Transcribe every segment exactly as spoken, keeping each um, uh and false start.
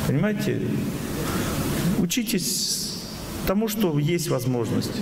Понимаете? Учитесь тому, что есть возможность.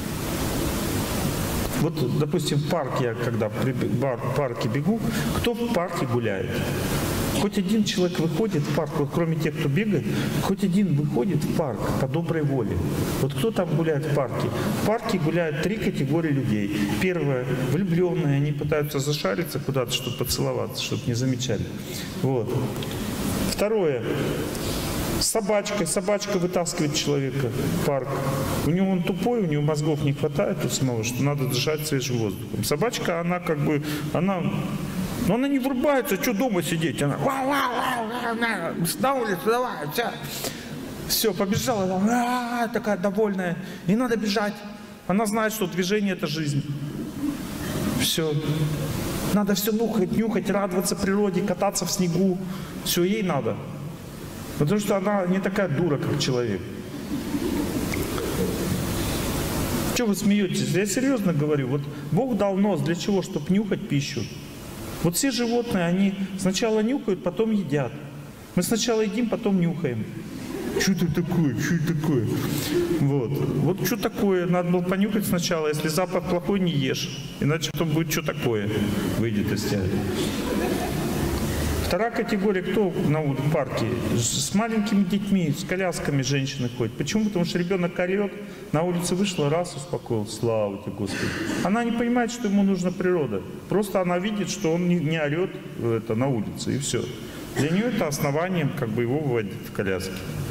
Вот, допустим, в парке, я когда в парке бегу, кто в парке гуляет? Хоть один человек выходит в парк, вот кроме тех, кто бегает, хоть один выходит в парк по доброй воле. Вот кто там гуляет в парке? В парке гуляют три категории людей. Первое – влюбленные, они пытаются зашариться куда-то, чтобы поцеловаться, чтобы не замечали. Вот. Второе – с собачкой. Собачка вытаскивает человека в парк. У него он тупой, у него мозгов не хватает у самого, что надо дышать свежим воздухом. Собачка, она как бы, она... Но она не врубается, что дома сидеть. Она на улицу, давай, все. Все, побежала, а, такая довольная. Не надо бежать. Она знает, что движение – это жизнь. Все. Надо все нюхать, нюхать, радоваться природе, кататься в снегу. Все ей надо. Потому что она не такая дура, как человек. Что вы смеетесь? Я серьезно говорю. Вот Бог дал нос для чего? Чтобы нюхать пищу. Вот все животные, они сначала нюхают, потом едят. Мы сначала едим, потом нюхаем. Что это такое? Что это такое? Вот. Вот что такое? Надо было понюхать сначала. Если запах плохой, не ешь. Иначе потом будет что такое. Выйдет из тебя. Вторая категория, кто на парке? С маленькими детьми, с колясками женщины ходят. Почему? Потому что ребенок орет, на улице вышла, раз успокоил, слава тебе, Господи. Она не понимает, что ему нужна природа. Просто она видит, что он не, не орет это, на улице, и все. Для нее это основанием, как бы его выводить в коляске.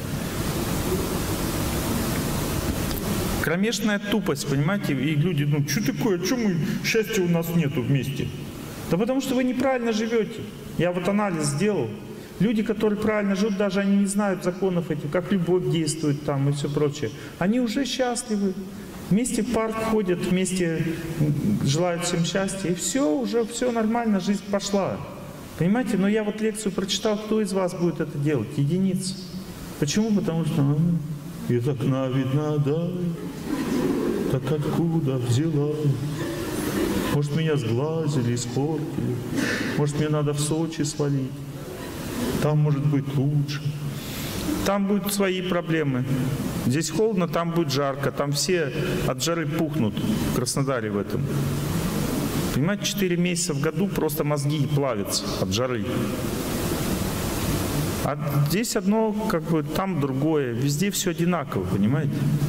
Кромешная тупость, понимаете? И люди, ну, что такое, что мы, счастья у нас нету вместе? Да потому что вы неправильно живете. Я вот анализ сделал. Люди, которые правильно живут, даже они не знают законов этих, как любовь действует там и все прочее. Они уже счастливы. Вместе в парк ходят, вместе желают всем счастья. И все, уже все нормально, жизнь пошла. Понимаете? Но я вот лекцию прочитал, кто из вас будет это делать? Единицы. Почему? Потому что а, из окна видно, да, так откуда взяла? Может, меня сглазили, испортили. Может, мне надо в Сочи свалить. Там может быть лучше. Там будут свои проблемы. Здесь холодно, там будет жарко. Там все от жары пухнут в Краснодаре в этом. Понимаете, четыре месяца в году просто мозги плавятся от жары. А здесь одно, как бы, там другое. Везде все одинаково, понимаете?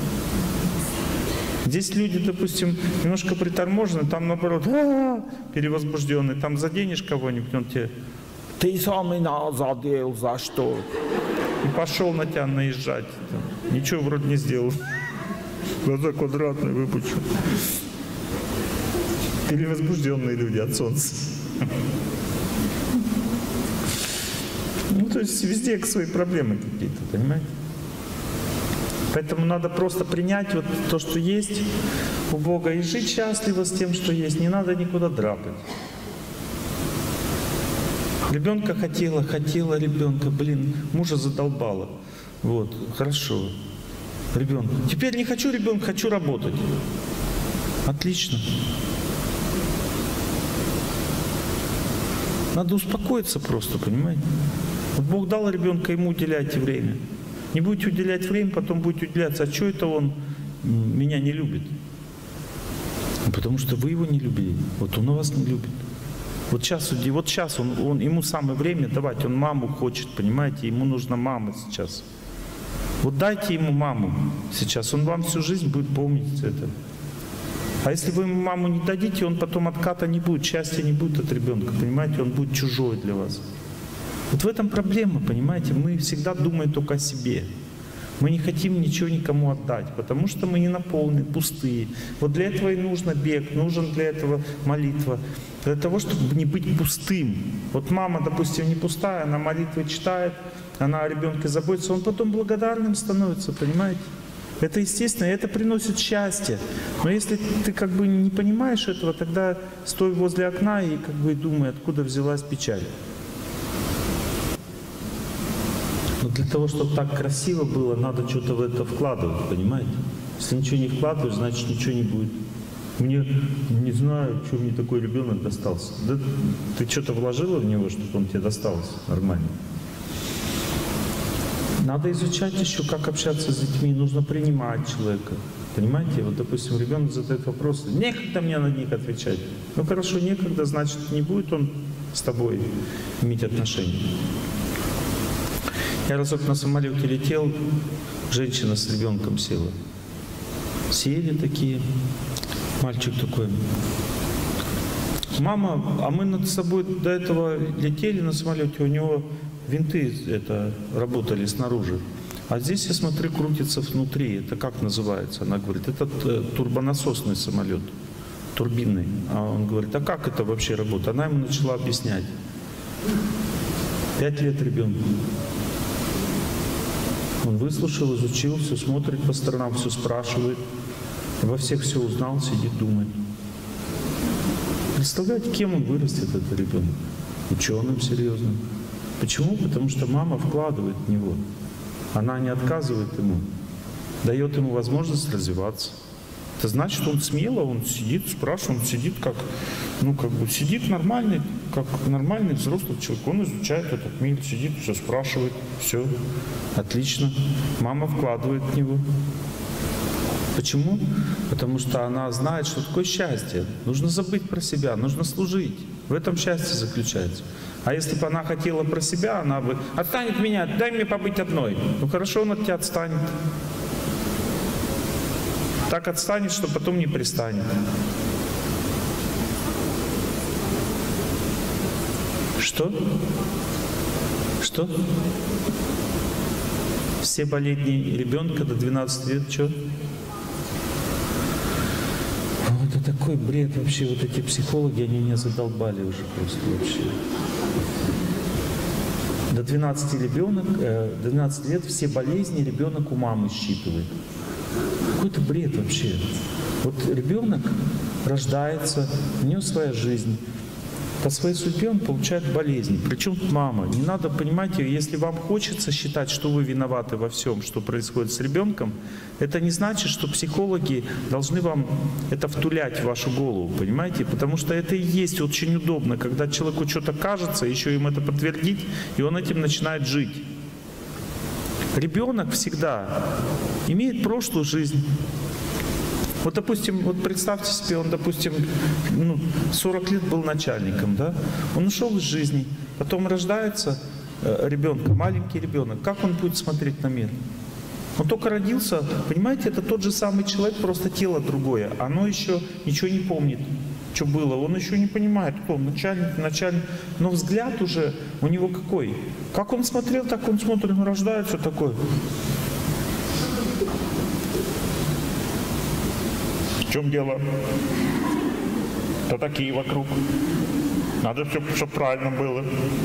Здесь люди, допустим, немножко приторможены, там наоборот, а-а-а, перевозбужденные, там заденешь кого-нибудь, он тебе, ты сам меня задел, за что? И пошел на тебя наезжать. Ничего вроде не сделал. Глаза квадратные выпучил. Перевозбужденные люди от солнца. Ну, то есть везде свои проблемы какие-то, понимаете? Поэтому надо просто принять вот то, что есть у Бога, и жить счастливо с тем, что есть. Не надо никуда драпать. Ребенка хотела, хотела ребенка, блин, мужа задолбала. Вот, хорошо. Ребенка. Теперь не хочу ребенка, хочу работать. Отлично. Надо успокоиться просто, понимаете? Вот Бог дал ребенка, ему уделяйте время. Не будете уделять время, потом будете уделяться. А что это он меня не любит? Потому что вы его не любили. Вот он вас не любит. Вот сейчас, вот сейчас он, он, ему самое время давать. Он маму хочет, понимаете? Ему нужна мама сейчас. Вот дайте ему маму сейчас. Он вам всю жизнь будет помнить это. А если вы ему маму не дадите, он потом отката не будет, счастья не будет от ребенка. Понимаете? Он будет чужой для вас. Вот в этом проблема, понимаете? Мы всегда думаем только о себе. Мы не хотим ничего никому отдать, потому что мы не наполнены, пустые. Вот для этого и нужно бег, нужен для этого молитва. Для того, чтобы не быть пустым. Вот мама, допустим, не пустая, она молитвы читает, она о ребенке заботится, он потом благодарным становится, понимаете? Это естественно, и это приносит счастье. Но если ты как бы не понимаешь этого, тогда стой возле окна и как бы думай, откуда взялась печаль. Но для того, чтобы так красиво было, надо что-то в это вкладывать, понимаете? Если ничего не вкладываешь, значит ничего не будет. Мне, не знаю, что мне такой ребенок достался. Да ты что-то вложила в него, чтобы он тебе достался нормально? Надо изучать еще, как общаться с детьми, нужно принимать человека. Понимаете? Вот, допустим, ребенок задает вопросы, некогда мне на них отвечать. Ну хорошо, некогда, значит, не будет он с тобой иметь отношения. Я разок на самолете летел, женщина с ребенком села. Сели такие, мальчик такой. Мама, а мы над собой до этого летели на самолете, у него винты это, работали снаружи. А здесь, я смотрю, крутится внутри. Это как называется? Она говорит, это турбонасосный самолет, турбинный. А он говорит, а как это вообще работает? Она ему начала объяснять. Пять лет ребенку. Он выслушал, изучил, все смотрит по сторонам, все спрашивает. Во всех все узнал, сидит, думает. Представляете, кем он вырастет, этот ребенок? Ученым серьезным. Почему? Потому что мама вкладывает в него. Она не отказывает ему, дает ему возможность развиваться. Это значит, он смело, он сидит, спрашивает, он сидит как, ну как бы сидит нормальный, как нормальный взрослый человек. Он изучает этот мир, сидит, все спрашивает, все, отлично. Мама вкладывает в него. Почему? Потому что она знает, что такое счастье. Нужно забыть про себя, нужно служить. В этом счастье заключается. А если бы она хотела про себя, она бы «Отстань от меня, дай мне побыть одной». Ну хорошо, он от тебя отстанет. Так отстанет, что потом не пристанет. Что? Что? Все болезни ребенка до двенадцати лет, что? Это такой бред вообще, вот эти психологи, они меня задолбали уже просто вообще. До двенадцати ребенок, э, до двенадцати лет все болезни ребенок у мамы считывает. Какой-то бред вообще. Вот ребенок рождается, у него своя жизнь. По своей судьбе он получает болезни. Причем мама. Не надо, понимаете, если вам хочется считать, что вы виноваты во всем, что происходит с ребенком, это не значит, что психологи должны вам это втулять в вашу голову, понимаете? Потому что это и есть очень удобно, когда человеку что-то кажется, еще им это подтвердить, и он этим начинает жить. Ребенок всегда имеет прошлую жизнь. Вот, допустим, вот представьте себе, он, допустим, ну, сорок лет был начальником, да? Он ушел из жизни, потом рождается э, ребенок, маленький ребенок. Как он будет смотреть на мир? Он только родился, понимаете, это тот же самый человек, просто тело другое. Оно еще ничего не помнит, что было. Он еще не понимает, кто он, начальник, начальник. Но взгляд уже у него какой? Как он смотрел, так он смотрит, он рождается такой. В чем дело? Кто такие вокруг? Надо, чтобы все правильно было.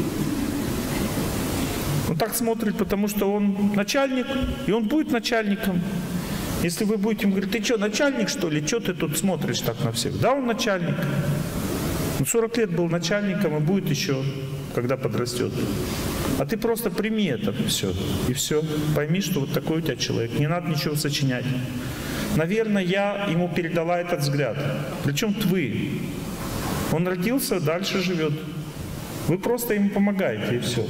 Он так смотрит, потому что он начальник, и он будет начальником. Если вы будете ему говорить, ты что, начальник, что ли? Что ты тут смотришь так на всех? Да, он начальник. Он сорок лет был начальником и будет еще, когда подрастет. А ты просто прими это все, и все. Пойми, что вот такой у тебя человек. Не надо ничего сочинять. Наверное, я ему передала этот взгляд. Причем вы. Он родился, дальше живет. Вы просто ему помогаете, и все.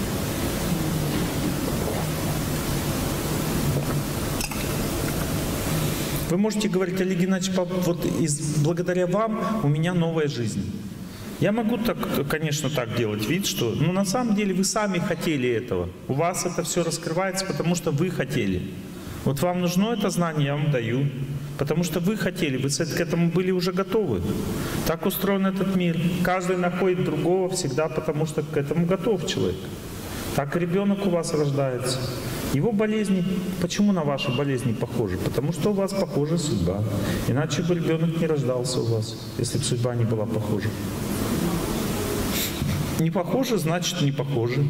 Вы можете говорить, Олег Геннадьевич, вот из, благодаря вам у меня новая жизнь. Я могу, так, конечно, так делать вид, что... Но на самом деле вы сами хотели этого. У вас это все раскрывается, потому что вы хотели. Вот вам нужно это знание, я вам даю. Потому что вы хотели, вы к этому были уже готовы. Так устроен этот мир. Каждый находит другого всегда, потому что к этому готов человек. Так и ребенок у вас рождается. Его болезни, почему на ваши болезни похожи? Потому что у вас похожа судьба. Иначе бы ребенок не рождался у вас, если бы судьба не была похожа. Не похоже, значит не похоже.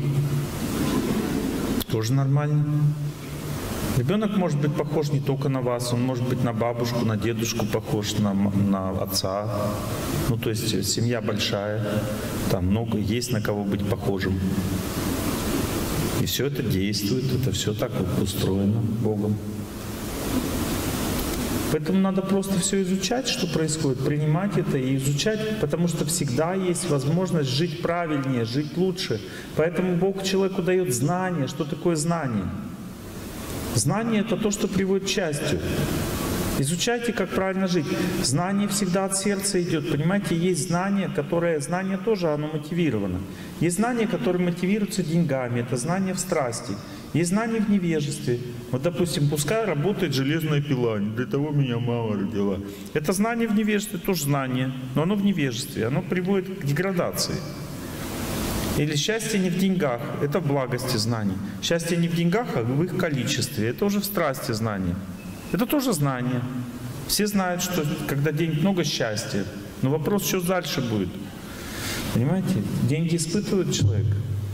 Тоже нормально. Ребенок может быть похож не только на вас, он может быть на бабушку, на дедушку похож, на, на отца. Ну, то есть семья большая, там много, есть на кого быть похожим. И все это действует, это все так вот устроено Богом. Поэтому надо просто все изучать, что происходит, принимать это и изучать, потому что всегда есть возможность жить правильнее, жить лучше. Поэтому Бог человеку дает знание. Что такое знание? Знание — это то, что приводит к счастью. Изучайте, как правильно жить. Знание всегда от сердца идет. Понимаете, есть знание, которое... Знание тоже, оно мотивировано. Есть знание, которое мотивируется деньгами. Это знание в страсти. Есть знание в невежестве. Вот, допустим, пускай работает железная пила. Не для того меня мама родила. Это знание в невежестве, тоже знание. Но оно в невежестве. Оно приводит к деградации. Или счастье не в деньгах. Это в благости знаний. Счастье не в деньгах, а в их количестве. Это уже в страсти знания. Это тоже знание. Все знают, что когда денег много, счастья. Но вопрос, что дальше будет. Понимаете? Деньги испытывает человек.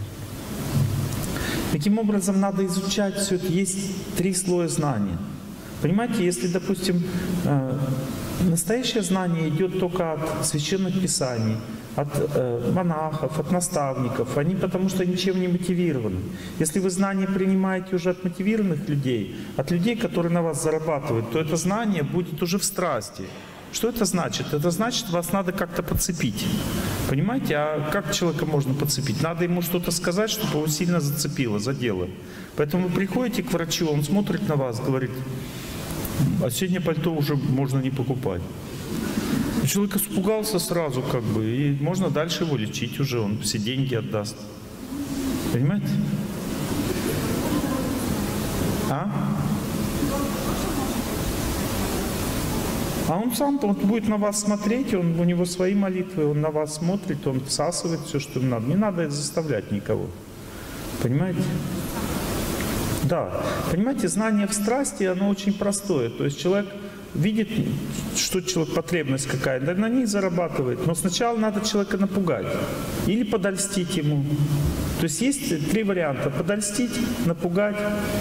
Таким образом, надо изучать все это. Есть три слоя знания. Понимаете, если, допустим, настоящее знание идет только от священных писаний, от э, монахов, от наставников, они потому что ничем не мотивированы. Если вы знания принимаете уже от мотивированных людей, от людей, которые на вас зарабатывают, то это знание будет уже в страсти. Что это значит? Это значит, вас надо как-то подцепить. Понимаете? А как человека можно подцепить? Надо ему что-то сказать, чтобы его сильно зацепило, задело. Поэтому вы приходите к врачу, он смотрит на вас, говорит: осеннее пальто уже можно не покупать. И человек испугался сразу, как бы, и можно дальше его лечить уже, он все деньги отдаст. Понимаете? А? А он сам, он будет на вас смотреть, он, у него свои молитвы, он на вас смотрит, он всасывает все, что ему надо. Не надо заставлять никого. Понимаете? Да. Понимаете, знание в страсти, оно очень простое. То есть человек видит, что человек, потребность какая, да, на ней зарабатывает. Но сначала надо человека напугать или подольстить ему. То есть есть три варианта: подольстить, напугать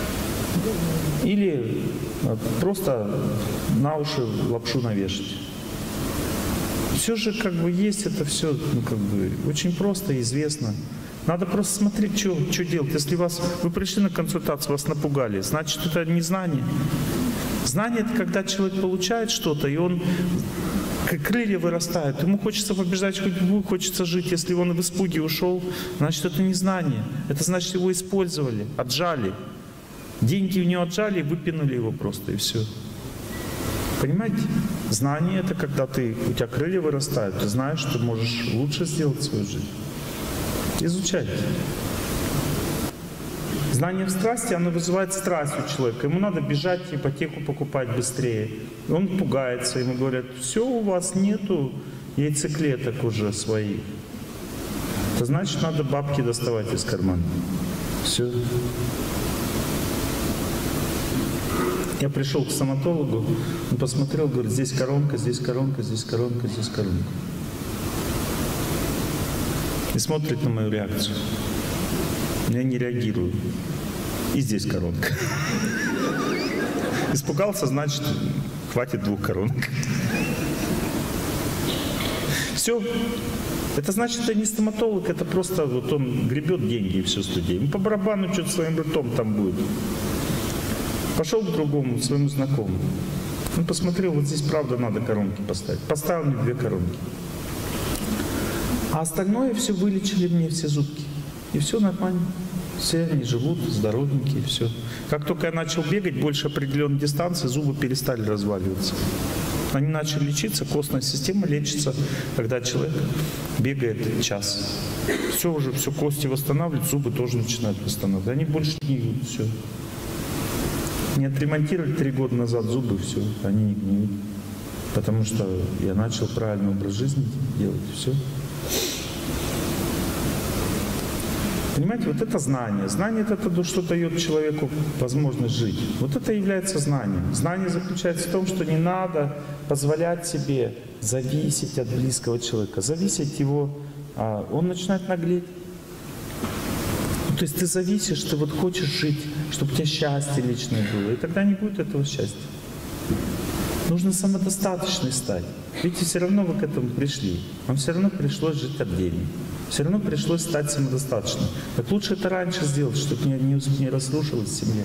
или просто на уши лапшу навешать. Все же как бы есть это все, ну, как бы очень просто и известно. Надо просто смотреть, что, что делать. Если вас, вы пришли на консультацию, вас напугали, значит, это не знание. Знание — это когда человек получает что-то, и он, как крылья вырастают. Ему хочется побеждать судьбу, хочется жить. Если он в испуге ушел, значит, это не знание. Это значит, его использовали, отжали. Деньги у него отжали, выпинули его просто, и все. Понимаете? Знание — это когда ты, у тебя крылья вырастают, ты знаешь, что можешь лучше сделать свою жизнь. Изучайте. Знание в страсти, оно вызывает страсть у человека. Ему надо бежать, ипотеку покупать быстрее. Он пугается, ему говорят: все, у вас нету яйцеклеток уже своих. Это значит, надо бабки доставать из кармана. Все. Я пришел к стоматологу, он посмотрел, говорит: здесь коронка, здесь коронка, здесь коронка, здесь коронка. И смотрит на мою реакцию. Я не реагирую. И здесь коронка. Испугался, значит, хватит двух коронок. Все. Это значит, это не стоматолог, это просто вот он гребет деньги и все с людей. Ему по барабану что-то своим ртом там будет. Пошел к другому, своему знакомому. Он посмотрел: вот здесь правда надо коронки поставить. Поставил мне две коронки. А остальное все вылечили мне, все зубки. И все нормально. Все они живут, здоровенькие, все. Как только я начал бегать больше определенной дистанции, зубы перестали разваливаться. Они начали лечиться, костная система лечится, когда человек бегает час. Все уже, все кости восстанавливают, зубы тоже начинают восстанавливать. Они больше не гниют, все. Не отремонтировали три года назад зубы, все, они не гниют. Потому что я начал правильный образ жизни делать, все. Понимаете, вот это знание. Знание — это то, что дает человеку возможность жить. Вот это и является знанием. Знание заключается в том, что не надо позволять себе зависеть от близкого человека. Зависеть его, а он начинает наглеть. То есть ты зависишь, ты вот хочешь жить, чтобы у тебя счастье личное было. И тогда не будет этого счастья. Нужно самодостаточной стать. Видите, все равно вы к этому пришли. Вам все равно пришлось жить отдельно. Все равно пришлось стать самодостаточным. Так лучше это раньше сделать, чтобы не, не, не разрушилась семья.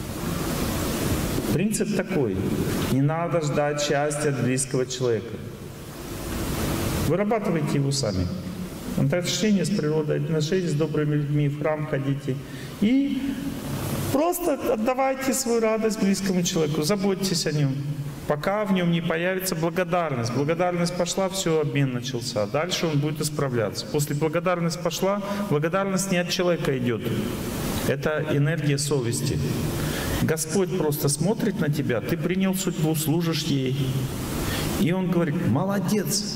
Принцип такой. Не надо ждать счастья от близкого человека. Вырабатывайте его сами. Отношения с природой, отношения с добрыми людьми, в храм ходите. И Просто отдавайте свою радость близкому человеку, заботьтесь о нем. Пока в нем не появится благодарность. Благодарность пошла, все, обмен начался. Дальше он будет исправляться. После благодарности пошла, благодарность не от человека идет. Это энергия совести. Господь просто смотрит на тебя, ты принял судьбу, служишь ей. И Он говорит: молодец.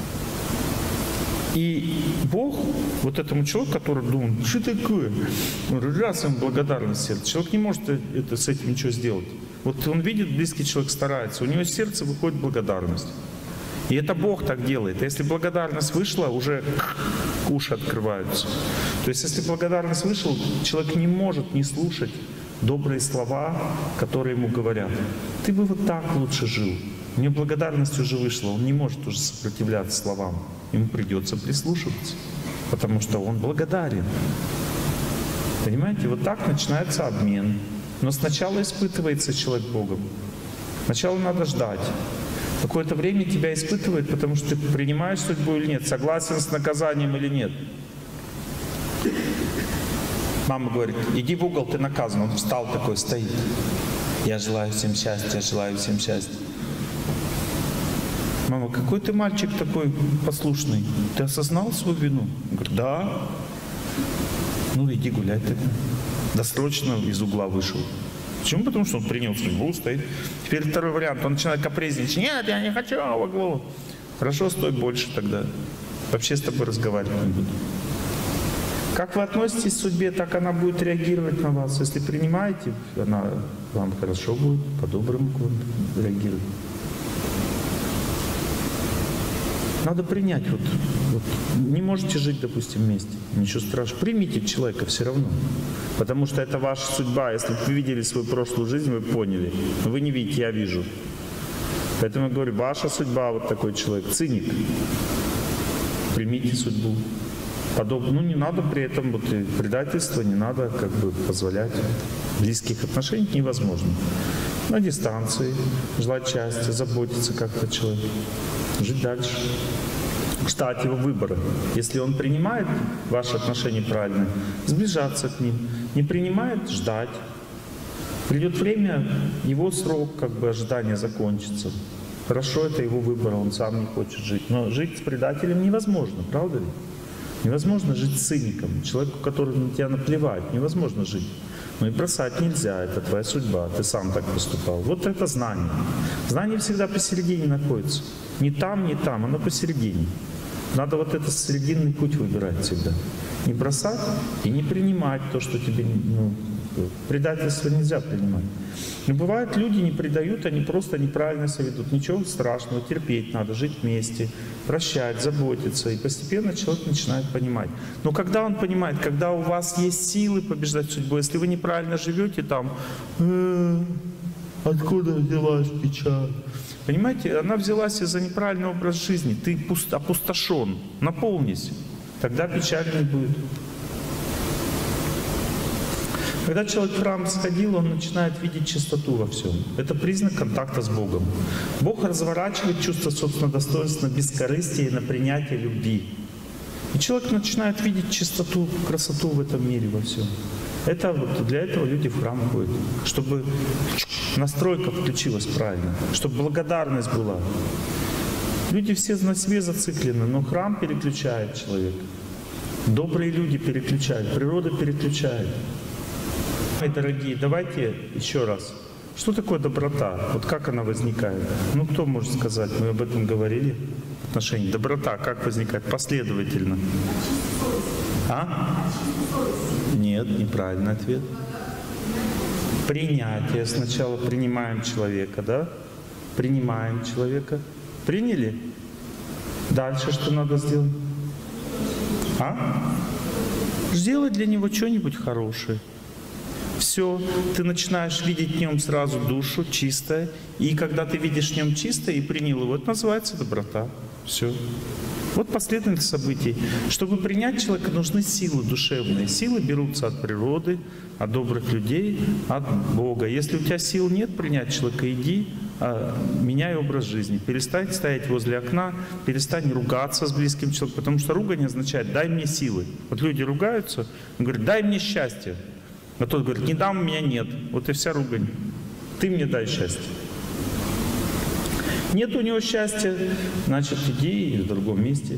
И Бог вот этому человеку, который думает: что такое? Раз ему благодарность сердце. Человек не может это, с этим ничего сделать. Вот он видит, близкий человек старается, у него из сердца выходит благодарность. И это Бог так делает. А если благодарность вышла, уже уши открываются. То есть если благодарность вышла, человек не может не слушать добрые слова, которые ему говорят. Ты бы вот так лучше жил. У него благодарность уже вышла, он не может уже сопротивляться словам. Ему придется прислушиваться, потому что он благодарен. Понимаете, вот так начинается обмен. Но сначала испытывается человек Богом. Сначала надо ждать. Какое-то время тебя испытывает, потому что ты принимаешь судьбу или нет, согласен с наказанием или нет. Мама говорит: иди в угол, ты наказан. Он встал такой, стоит. Я желаю всем счастья, желаю всем счастья. Мама: какой ты мальчик такой послушный? Ты осознал свою вину? Он говорит: да. Ну иди гуляй тогда. Досрочно из угла вышел. Почему? Потому что он принял судьбу, стоит. Теперь второй вариант. Он начинает капризничать. Нет, я не хочу в углу. Хорошо, стой больше тогда. Вообще с тобой разговаривать не буду. Как вы относитесь к судьбе, так она будет реагировать на вас. Если принимаете, она вам хорошо будет, по-доброму к вам реагировать. Надо принять. Вот, вот. Не можете жить, допустим, вместе. Ничего страшного. Примите человека все равно. Потому что это ваша судьба. Если бы вы видели свою прошлую жизнь, вы поняли. Но вы не видите, я вижу. Поэтому я говорю, ваша судьба, вот такой человек, циник. Примите судьбу. Подоб... Ну, не надо при этом вот, и предательство, не надо как бы позволять. Близких отношений невозможно. На дистанции, желать счастья, заботиться как-то о человеке, жить дальше. Ждать его выбора. Если он принимает ваши отношения правильные, сближаться к ним. Не принимает — ждать. Придет время, его срок как бы ожидания закончится. Хорошо, это его выбор, он сам не хочет жить. Но жить с предателем невозможно, правда ли? Невозможно жить с циником, человеку, который на тебя наплевать, невозможно жить. Но и бросать нельзя, это твоя судьба, ты сам так поступал. Вот это знание. Знание всегда посередине находится. Не там, не там, оно посередине. Надо вот этот срединный путь выбирать всегда. Не бросать и не принимать то, что тебе... Ну, предательство нельзя принимать. Но бывает, люди не предают, они просто неправильно себя ведут. Ничего страшного, терпеть надо, жить вместе, прощать, заботиться. И постепенно человек начинает понимать. Но когда он понимает, когда у вас есть силы побеждать судьбу, если вы неправильно живете там, э, откуда взялась печаль? Понимаете, она взялась из-за неправильного образа жизни. Ты опустошен, наполнись. Тогда печали не будет. Когда человек в храм сходил, он начинает видеть чистоту во всем. Это признак контакта с Богом. Бог разворачивает чувство собственного достоинства на бескорыстие и на принятие любви. И человек начинает видеть чистоту, красоту в этом мире во всем. Это вот для этого люди в храм ходят, чтобы настройка включилась правильно, чтобы благодарность была. Люди все на себе зациклены, но храм переключает человека. Добрые люди переключают, природа переключает. Мои дорогие, давайте еще раз. Что такое доброта? Вот как она возникает? Ну, кто может сказать? Мы об этом говорили. Отношения. Доброта как возникает? Последовательно. А? Нет, неправильный ответ. Принятие. Сначала принимаем человека, да? Принимаем человека. Приняли? Дальше что надо сделать? А? Сделать для него что-нибудь хорошее. Все, ты начинаешь видеть в нем сразу душу, чистое. И когда ты видишь в нем чистое и принял его, это называется доброта. Все. Вот последовательность событий. Чтобы принять человека, нужны силы душевные. Силы берутся от природы, от добрых людей, от Бога. Если у тебя сил нет принять человека, иди, а, меняй образ жизни. Перестань стоять возле окна, перестань ругаться с близким человеком, потому что ругань означает «дай мне силы». Вот люди ругаются, говорят «дай мне счастье». А тот говорит, не дам, у меня нет. Вот и вся ругань. Ты мне дай счастье. Нет у него счастья, значит, иди в другом месте.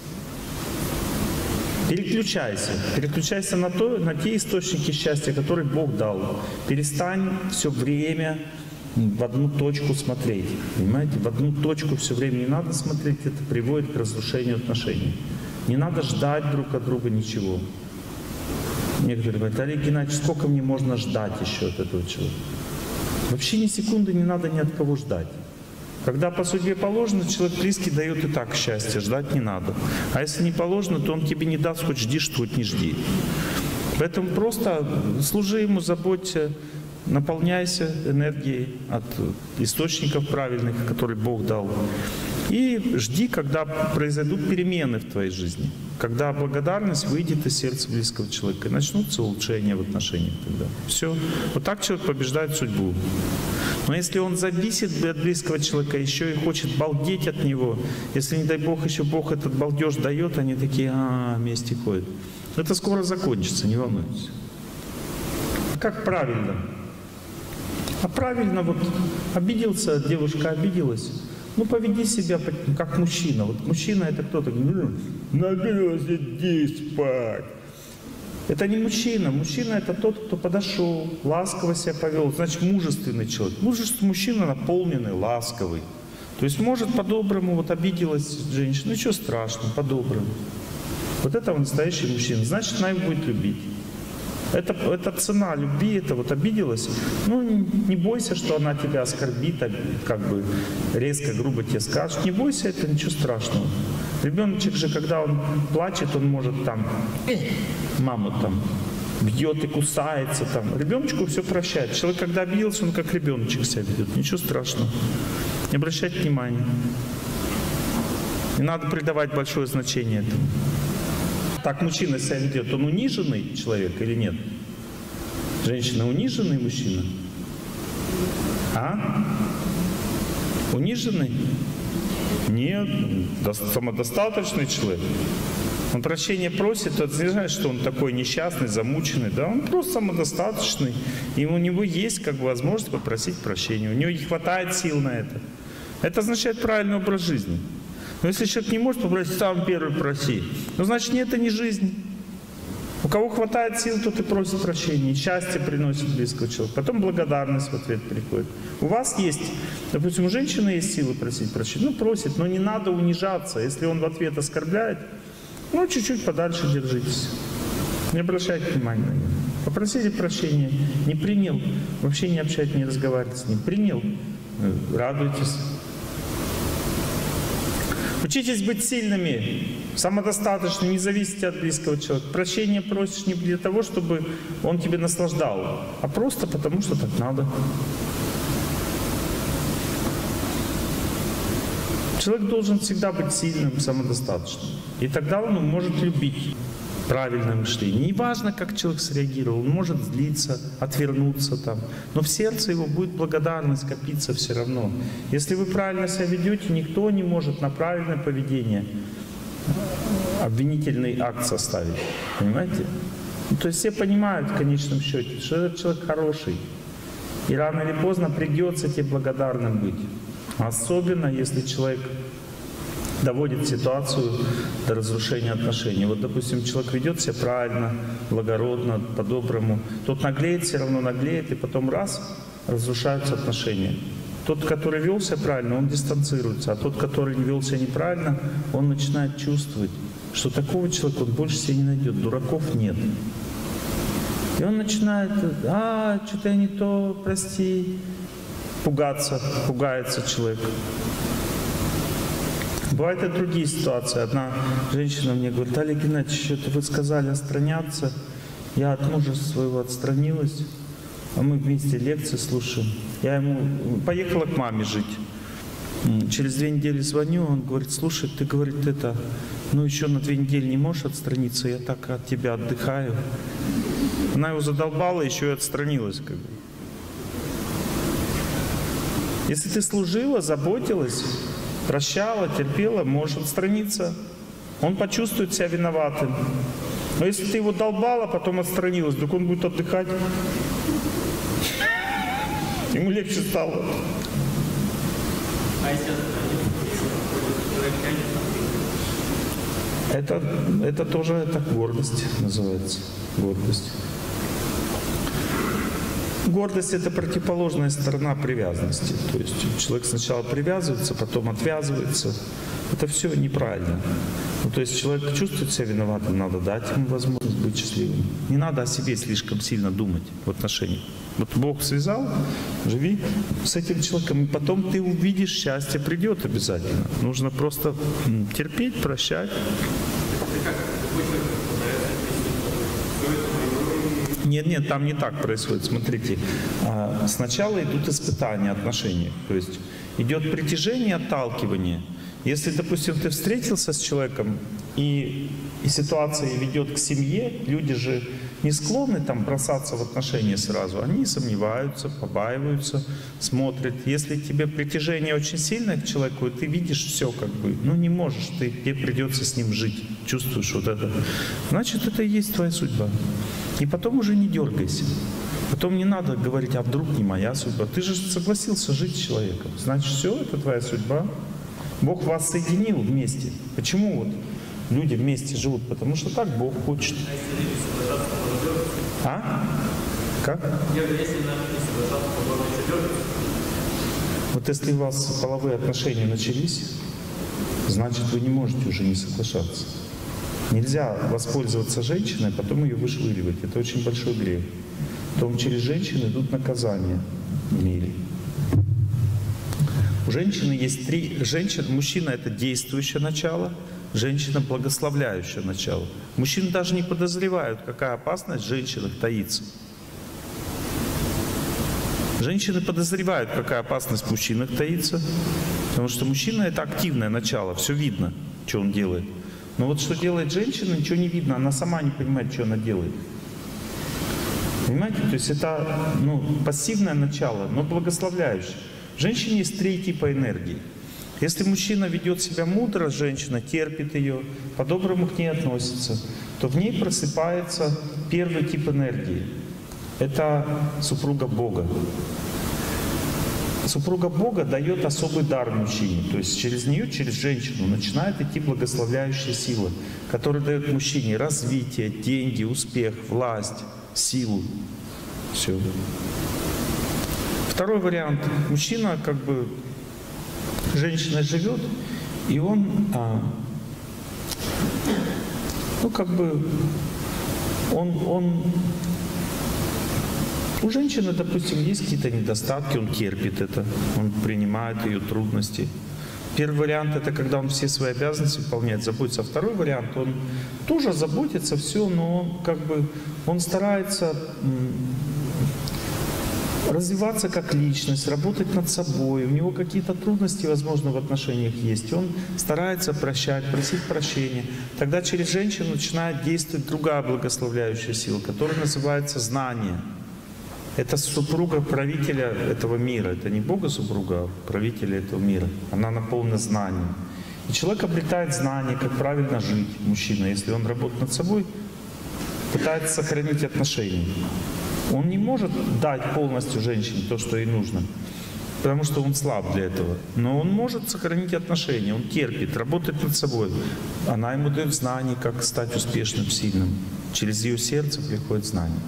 Переключайся. Переключайся на, то, на те источники счастья, которые Бог дал. Перестань все время в одну точку смотреть. Понимаете? В одну точку все время не надо смотреть. Это приводит к разрушению отношений. Не надо ждать друг от друга ничего. Некоторые говорят, Олег Геннадьевич, сколько мне можно ждать еще от этого человека? Вообще ни секунды не надо ни от кого ждать. Когда по судьбе положено, человек близкий дает и так счастье, ждать не надо. А если не положено, то он тебе не даст, хоть жди, что хоть не жди. Поэтому просто служи ему, заботься, наполняйся энергией от источников правильных, которые Бог дал. И жди, когда произойдут перемены в твоей жизни. Когда благодарность выйдет из сердца близкого человека. И начнутся улучшения в отношениях тогда. Все. Вот так человек побеждает судьбу. Но если он зависит от близкого человека, еще и хочет балдеть от него, если, не дай Бог, еще Бог этот балдеж дает, они такие, а, вместе ходят. Это скоро закончится, не волнуйтесь. Как правильно? А правильно, вот обиделся, девушка обиделась. Ну, поведи себя как мужчина. Вот мужчина — это кто-то, ну, набилась, иди спать. Это не мужчина. Мужчина — это тот, кто подошел, ласково себя повел. Значит, мужественный человек. Мужественный мужчина наполненный, ласковый. То есть может по-доброму, вот обиделась женщина, ничего страшного, по-доброму. Вот это настоящий мужчина. Значит, она его будет любить. Это, это цена любви, это вот обиделась. Ну, не, не бойся, что она тебя оскорбит, как бы резко, грубо тебе скажет. Не бойся, это ничего страшного. Ребеночек же, когда он плачет, он может там, маму там бьет и кусается там. Ребеночку все прощает. Человек, когда обиделся, он как ребеночек себя ведет. Ничего страшного. Не обращайте внимания. Не надо придавать большое значение этому. Так мужчина себя ведет, он униженный человек или нет? Женщина униженный мужчина? А? Униженный? Нет, самодостаточный человек. Он прощения просит, это не значит, что он такой несчастный, замученный, да? Он просто самодостаточный, и у него есть как бы возможность попросить прощения. У него не хватает сил на это. Это означает правильный образ жизни. Но если человек не может попросить, сам первый проси, ну значит, нет, это не жизнь. У кого хватает сил, тот и просит прощения, счастье приносит близкого человека, потом благодарность в ответ приходит. У вас есть, допустим, у женщины есть силы просить прощения, ну просит, но не надо унижаться. Если он в ответ оскорбляет, ну чуть-чуть подальше держитесь, не обращайте внимания на него. Попросите прощения, не принял, вообще не общайтесь, не разговаривайте с ним, принял, радуйтесь. Учитесь быть сильными, самодостаточными, не зависите от близкого человека. Прощения просишь не для того, чтобы он тебе наслаждал, а просто потому, что так надо. Человек должен всегда быть сильным, самодостаточным. И тогда он может любить. Правильное мышление. Не важно, как человек среагировал, он может злиться, отвернуться там, но в сердце его будет благодарность копиться все равно. Если вы правильно себя ведете, никто не может на правильное поведение обвинительный акт составить. Понимаете? Ну, то есть все понимают в конечном счете, что этот человек хороший. И рано или поздно придется тебе благодарным быть. Особенно, если человек доводит ситуацию до разрушения отношений. Вот, допустим, человек ведет себя правильно, благородно, по-доброму. Тот наглеет, все равно наглеет, и потом раз, разрушаются отношения. Тот, который вел себя правильно, он дистанцируется, а тот, который вел себя неправильно, он начинает чувствовать, что такого человека он больше себе не найдет, дураков нет. И он начинает, а, что-то я не то, прости, пугаться, пугается человек. Бывают и другие ситуации. Одна женщина мне говорит: Олег Геннадьевич, что-то вы сказали отстраняться. Я от мужа своего отстранилась, а мы вместе лекции слушаем. Я ему поехала к маме жить. Через две недели звоню, он говорит: слушай, ты, говорит, это, ну еще на две недели не можешь отстраниться, я так от тебя отдыхаю. Она его задолбала, еще и отстранилась, как бы. Если ты служила, заботилась, прощала, терпела, можешь отстраниться. Он почувствует себя виноватым. Но если ты его долбала, потом отстранилась, вдруг он будет отдыхать. Ему легче стало. Это, это тоже это гордость называется. Гордость. Гордость — это противоположная сторона привязанности. То есть человек сначала привязывается, потом отвязывается. Это все неправильно. Ну, то есть человек чувствует себя виноватым, надо дать ему возможность быть счастливым. Не надо о себе слишком сильно думать в отношениях. Вот Бог связал, живи с этим человеком, и потом ты увидишь, счастье придет обязательно. Нужно просто терпеть, прощать. Нет, нет, там не так происходит. Смотрите, сначала идут испытания отношений. То есть идет притяжение, отталкивание. Если, допустим, ты встретился с человеком, и, и ситуация ведет к семье, люди же не склонны там бросаться в отношения сразу. Они сомневаются, побаиваются, смотрят. Если тебе притяжение очень сильное к человеку, и ты видишь все как бы, ну не можешь, ты, тебе придется с ним жить, чувствуешь вот это, значит, это и есть твоя судьба. И потом уже не дергайся. Потом не надо говорить, а вдруг не моя судьба. Ты же согласился жить с человеком. Значит, все, это твоя судьба. Бог вас соединил вместе. Почему вот люди вместе живут? Потому что так Бог хочет. А? Как? Вот если у вас половые отношения начались, значит, вы не можете уже не соглашаться. Нельзя воспользоваться женщиной, а потом ее вышвыривать. Это очень большой грех. Потом через женщин идут наказания в мире. У женщины есть три... Женщина, мужчина — это действующее начало, женщина — благословляющее начало. Мужчины даже не подозревают, какая опасность в женщинах таится. Женщины подозревают, какая опасность в мужчинах таится, потому что мужчина — это активное начало, все видно, что он делает. Но вот что делает женщина, ничего не видно, она сама не понимает, что она делает. Понимаете? То есть это ну, пассивное начало, но благословляющее. В женщине есть три типа энергии. Если мужчина ведет себя мудро, женщина терпит ее, по-доброму к ней относится, то в ней просыпается первый тип энергии. Это супруга Бога. Супруга Бога дает особый дар мужчине. То есть через нее, через женщину начинает идти благословляющая сила, которая дает мужчине развитие, деньги, успех, власть, силу. Все. Второй вариант. Мужчина как бы, женщина живет, и он, а, ну как бы, он, он, у женщины, допустим, есть какие-то недостатки, он терпит это, он принимает ее трудности. Первый вариант — это когда он все свои обязанности выполняет, заботится. А второй вариант — он тоже заботится, все, но он как бы, он старается развиваться как личность, работать над собой. У него какие-то трудности, возможно, в отношениях есть. Он старается прощать, просить прощения. Тогда через женщину начинает действовать другая благословляющая сила, которая называется знание. Это супруга правителя этого мира. Это не Бога супруга, а правителя этого мира. Она наполнена знанием. И человек обретает знание, как правильно жить, мужчина. Если он работает над собой, пытается сохранить отношения. Он не может дать полностью женщине то, что ей нужно, потому что он слаб для этого. Но он может сохранить отношения, он терпит, работает над собой. Она ему дает знания, как стать успешным, сильным. Через ее сердце приходит знание.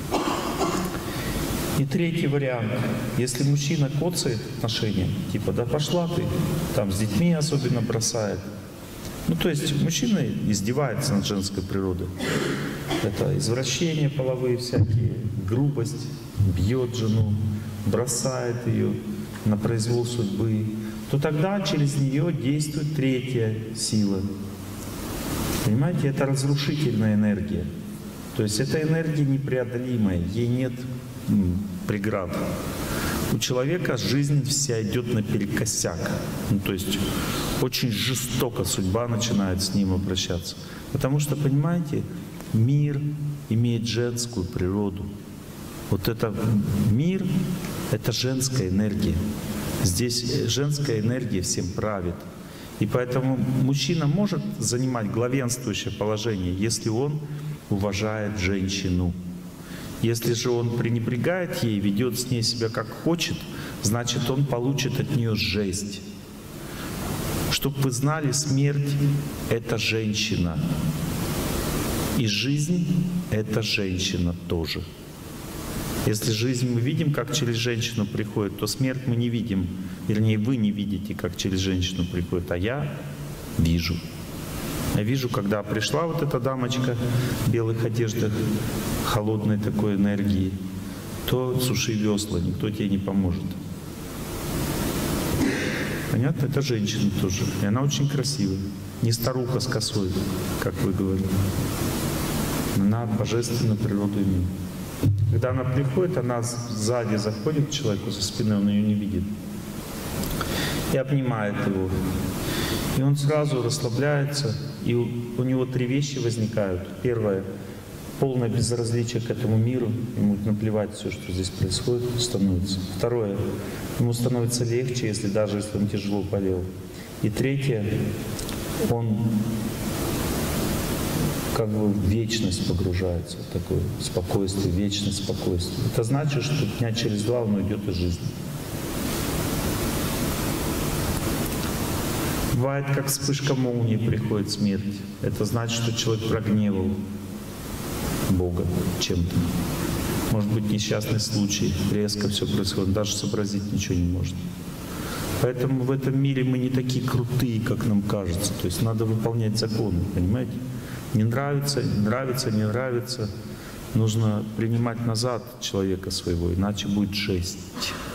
И третий вариант. Если мужчина коцает отношения, типа, да пошла ты, там с детьми особенно бросает. Ну, то есть мужчина издевается над женской природой. Это извращения половые всякие, грубость, бьет жену, бросает ее на произвол судьбы, то тогда через нее действует третья сила. Понимаете, это разрушительная энергия. То есть эта энергия непреодолимая, ей нет м, преград. У человека жизнь вся идет наперекосяк. Ну, то есть очень жестоко судьба начинает с ним обращаться. Потому что, понимаете, мир имеет женскую природу. Вот это мир — это женская энергия. Здесь женская энергия всем правит. И поэтому мужчина может занимать главенствующее положение, если он уважает женщину. Если же он пренебрегает ей, ведет с ней себя как хочет, значит, он получит от нее жесть. Чтоб вы знали, смерть — это женщина. И жизнь — это женщина тоже. Если жизнь мы видим, как через женщину приходит, то смерть мы не видим. Вернее, вы не видите, как через женщину приходит, а я вижу. Я вижу, когда пришла вот эта дамочка в белых одеждах, холодной такой энергии, то суши весла, никто тебе не поможет. Понятно? Это женщина тоже. И она очень красивая. Не старуха с косой, как вы говорите. Она божественную природу имеет. Когда она приходит, она сзади заходит к человеку, со спины, он ее не видит. И обнимает его. И он сразу расслабляется, и у него три вещи возникают. Первое — полное безразличие к этому миру, ему наплевать все, что здесь происходит, становится. Второе — ему становится легче, если даже если он тяжело болел. И третье — он как бы в вечность погружается, в такое спокойствие, вечность спокойствие. Это значит, что дня через два он уйдет из жизни. Бывает, как вспышка молнии приходит смерть. Это значит, что человек прогневал Бога чем-то. Может быть, несчастный случай, резко все происходит, даже сообразить ничего не может. Поэтому в этом мире мы не такие крутые, как нам кажется. То есть надо выполнять законы, понимаете? Не нравится, нравится, не нравится. Нужно принимать назад человека своего, иначе будет жесть.